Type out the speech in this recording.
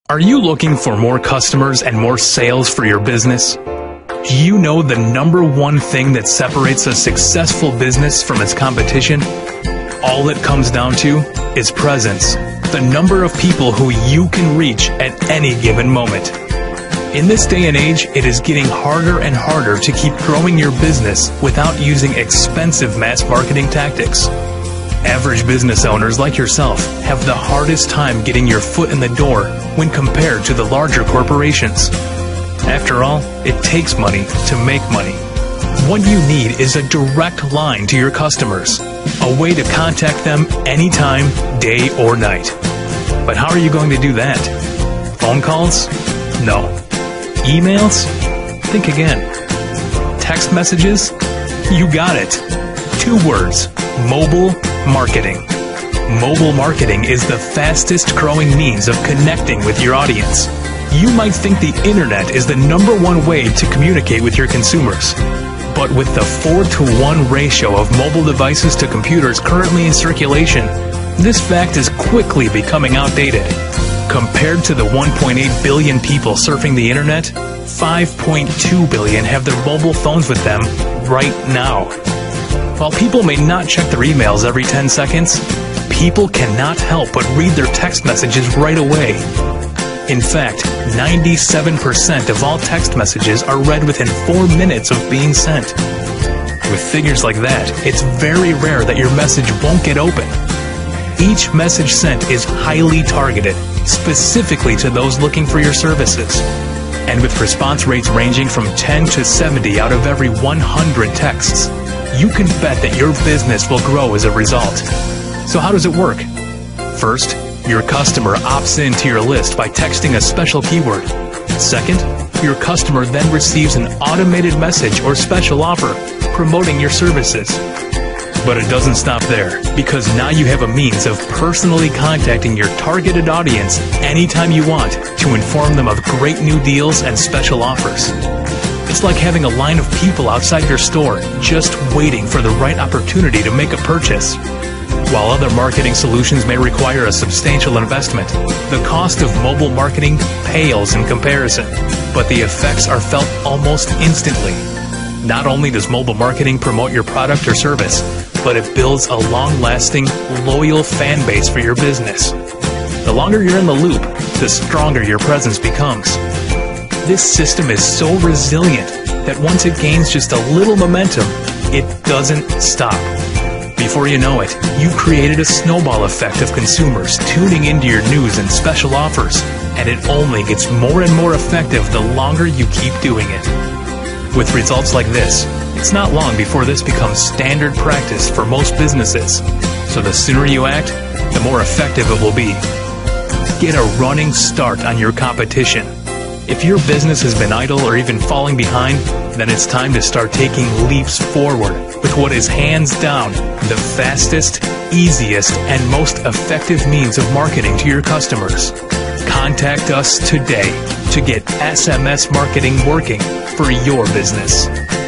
Are you looking for more customers and more sales for your business? Do you know the number one thing that separates a successful business from its competition? All it comes down to is presence, the number of people who you can reach at any given moment. In this day and age, it is getting harder and harder to keep growing your business without using expensive mass marketing tactics. Average business owners like yourself have the hardest time getting your foot in the door when compared to the larger corporations. After all, it takes money to make money. What you need is a direct line to your customers, a way to contact them anytime, day or night. But how are you going to do that? Phone calls? No. Emails? Think again. Text messages? You got it. 2 words. Mobile marketing. Mobile marketing is the fastest growing means of connecting with your audience. You might think the internet is the #1 way to communicate with your consumers. But with the 4-to-1 ratio of mobile devices to computers currently in circulation, this fact is quickly becoming outdated. Compared to the 1.8 billion people surfing the internet, 5.2 billion have their mobile phones with them right now. While people may not check their emails every 10 seconds, people cannot help but read their text messages right away. In fact, 97% of all text messages are read within 4 minutes of being sent. With figures like that, it's very rare that your message won't get open. Each message sent is highly targeted, specifically to those looking for your services. And with response rates ranging from 10 to 70 out of every 100 texts, you can bet that your business will grow as a result. So how does it work? First, your customer opts into your list by texting a special keyword. Second, your customer then receives an automated message or special offer promoting your services. But it doesn't stop there, because now you have a means of personally contacting your targeted audience anytime you want to inform them of great new deals and special offers. It's like having a line of people outside your store just waiting for the right opportunity to make a purchase. While other marketing solutions may require a substantial investment, the cost of mobile marketing pales in comparison, but the effects are felt almost instantly. Not only does mobile marketing promote your product or service, but it builds a long-lasting, loyal fan base for your business. The longer you're in the loop, the stronger your presence becomes. This system is so resilient that once it gains just a little momentum, it doesn't stop. Before you know it, you've created a snowball effect of consumers tuning into your news and special offers, and it only gets more and more effective the longer you keep doing it. With results like this, it's not long before this becomes standard practice for most businesses. So the sooner you act, the more effective it will be. Get a running start on your competition. If your business has been idle or even falling behind, then it's time to start taking leaps forward with what is hands down the fastest, easiest, and most effective means of marketing to your customers. Contact us today to get SMS marketing working for your business.